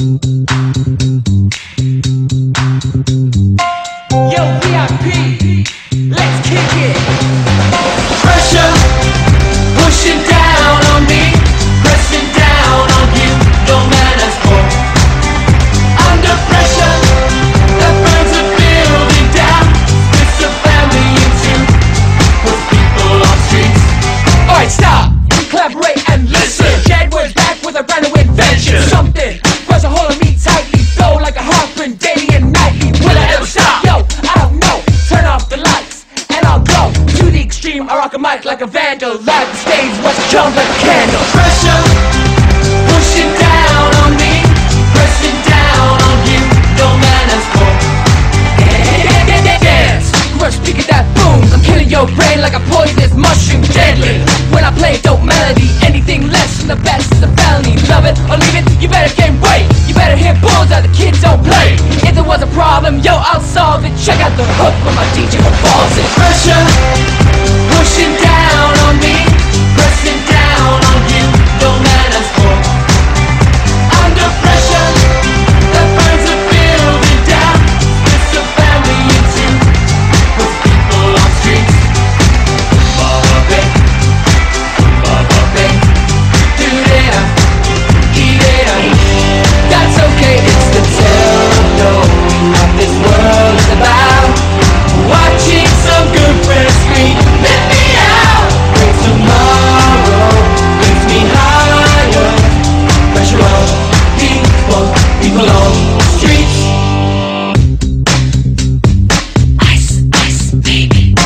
Yo, VIP, let's kick it. Pressure, pushing down on me, pressing down on you, no manners more. Under pressure, that burns a building down, splits a family in two, puts people on streets. Alright, stop, collaborate and listen. Jedward's back with a brand new invention. Something, press a hold on me tightly, flow like a harpoon daily and nightly. Will I ever stop? Yo, I don't know. Turn off the lights and I'll go to the extreme. I rock a mic like a vandal, light the stage, watch it jump like a candle. Pressure, pushing down on me, pressing down on you, no manners more. Dance, crush, speak of that boom. I'm killing your brain like a poisonous mushroom, deadly. When I play a dope melody, anything less than the best is a felony. Love it or leave it, you better gain weight. You better hit bullseye, the kids don't play. If there was a problem, yo, I'll solve it. Check out the hook when my DJ performs it. Pressure, pushing down on me, pressing down on you, no manners more. Under pressure, that burns a building down, splits a family in two, puts people on streets. Baba bang, do-da, eat-da. That's okay, it's the techno what this world is about. Watching some good friends scream, let me out. Brings tomorrow, brings me higher. Pressure on people on the streets. Ice, ice, baby.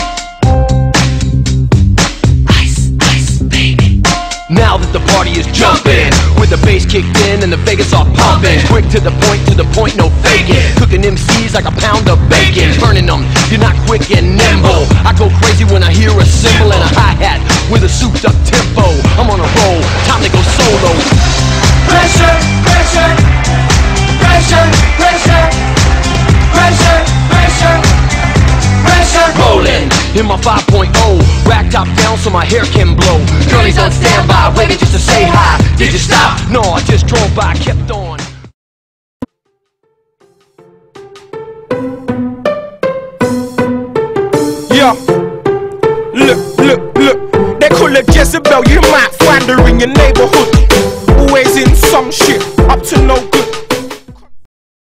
Ice, ice, baby. Now that the party is jumping, with the bass kicked in and the Vegas are pumping. Quick to the point, no faking. Cooking MCs like a pound of bacon. Turning them, you're not quick and nimble. I go crazy when I hear a cymbal and a hi-hat with a souped up tempo. I'm on a roll, time to go solo. Pressure, pressure, pressure, pressure, pressure, pressure, pressure. Rolling in my 5.0, rack top down so my hair can blow. Girlies on standby, waiting just to say hi. Did you stop? No, I just drove by, kept on. Yeah, look, they call her Jezebel, you hear my